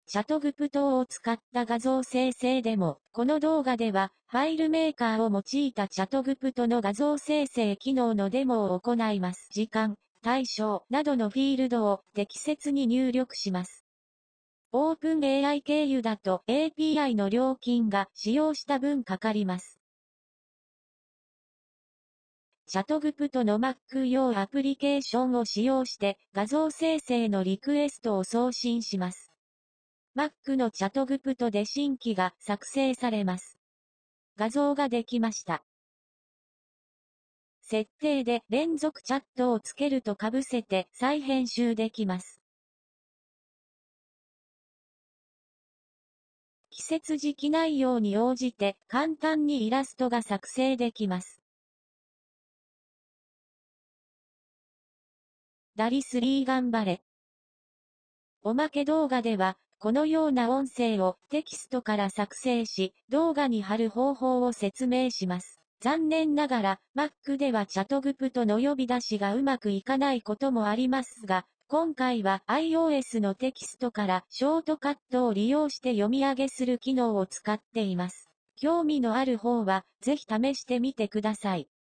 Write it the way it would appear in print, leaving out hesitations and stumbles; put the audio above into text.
チャトグプトを使った画像生成デモ。この動画では、ファイルメーカーを用いたチャトグプトの画像生成機能のデモを行います。時間、対象などのフィールドを適切に入力します。OpenAI 経由だと API の料金が使用した分かかります。チャトグプトの Mac 用アプリケーションを使用して画像生成のリクエストを送信します。Mac のチャトグプトで新規が作成されます。画像ができました。設定で連続チャットをつけると被せて再編集できます。季節時期内容に応じて簡単にイラストが作成できます。ダリ3頑張れ。おまけ動画では、このような音声をテキストから作成し、動画に貼る方法を説明します。残念ながら、Mac ではチャトグプトの呼び出しがうまくいかないこともありますが、今回は iOS のテキストからショートカットを利用して読み上げする機能を使っています。興味のある方は、ぜひ試してみてください。